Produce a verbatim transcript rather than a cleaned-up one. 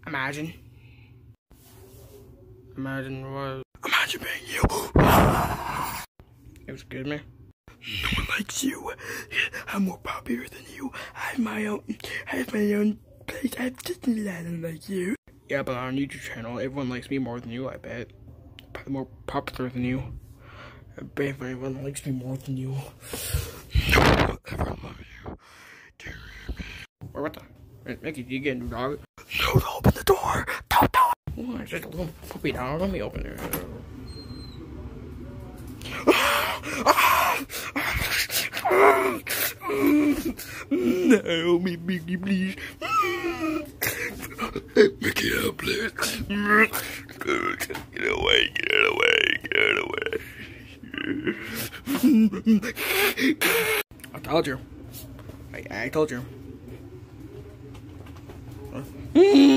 Imagine. Imagine what? Imagine being you. Excuse me? No one likes you. I'm more popular than you. I have my own, I have my own place. I have Disneyland like you. Yeah, but on YouTube channel, everyone likes me more than you, I bet. Probably more popular than you. I bet everyone likes me more than you. No one will ever love you. Do you hear me? Or what the? Mickey, you get a new dog? No, open the door. Don't do it. Oh, it's just a little puppy dog. Let me open it. No, me, Mickey, please. Mickey, help, please. Get away, get away, get away. I told you. I, I told you.